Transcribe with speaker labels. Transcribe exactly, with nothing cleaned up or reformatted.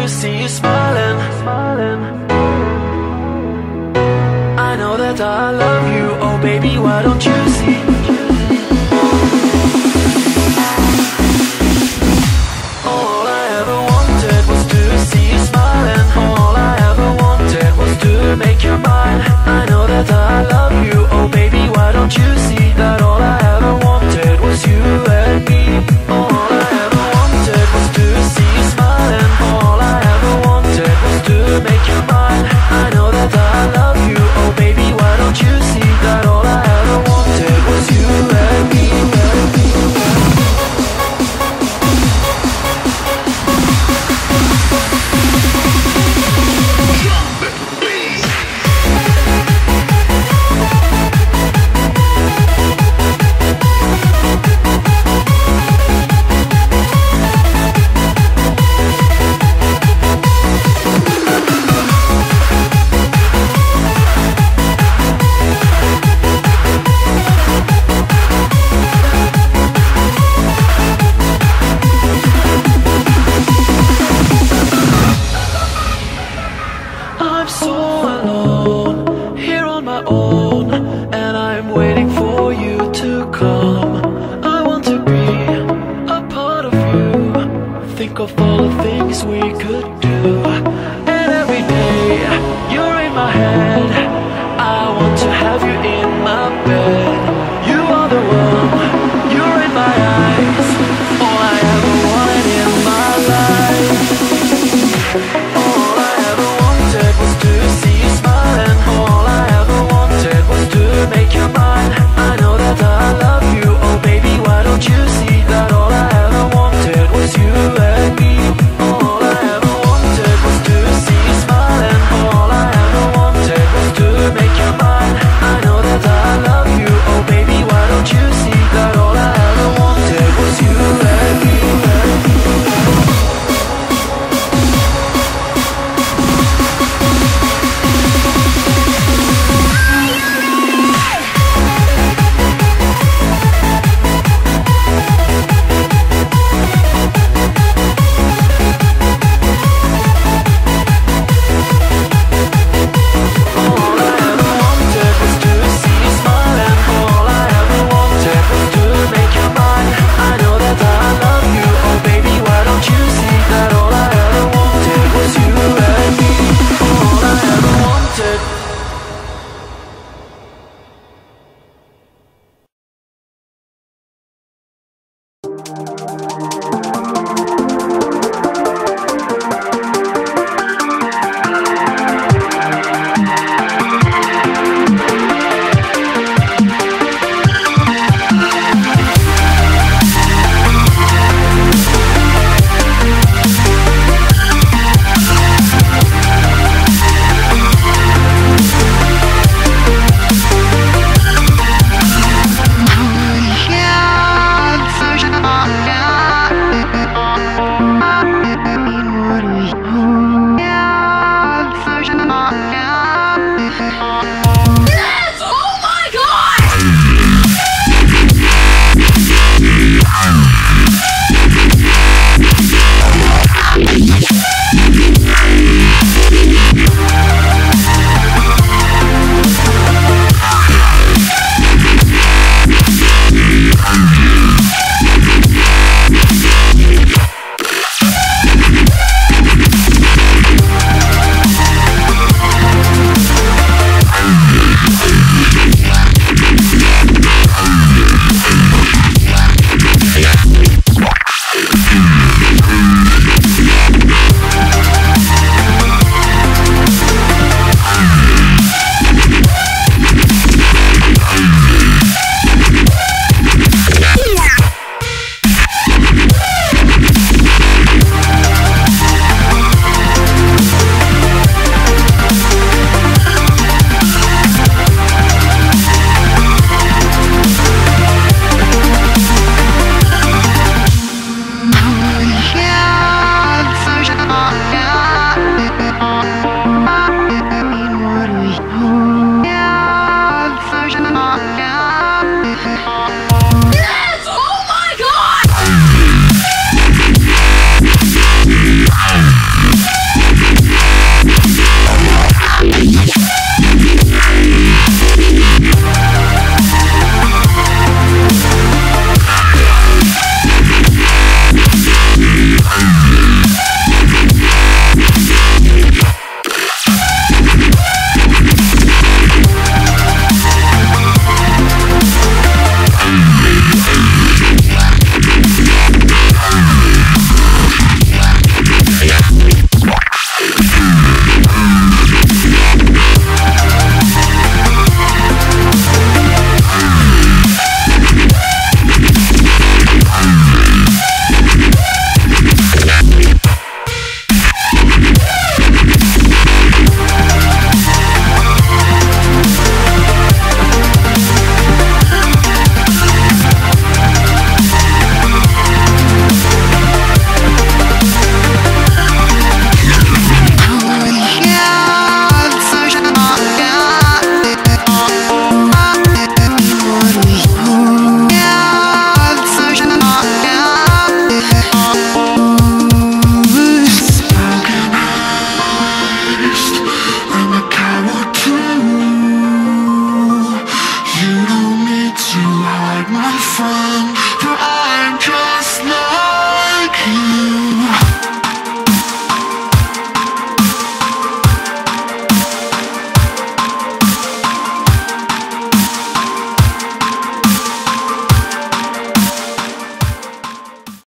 Speaker 1: to see you smiling. I know that I love you, oh baby, why don't you see? All I ever wanted was to see you smiling. All I ever wanted was to make you mine. I know that I love you, oh baby, why don't you see that all I ever wanted was you and me? All I ever wanted was to see you smiling. All I ever wanted was to make you mine. I know that I love you, oh baby, why don't you see that all I ever wanted was you and me, and me. I'm so alone, here on my own, and I'm waiting for you to come. I want to be a part of you. Think of all the things we could do.